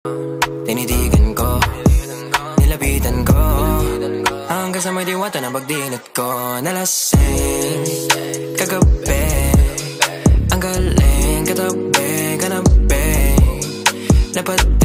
Tinitigan ko, nilapitan ko, hanggang sa may diwata na pagdinat ko. Nalasing kagabi, ang galing katabi, kanabi, dapat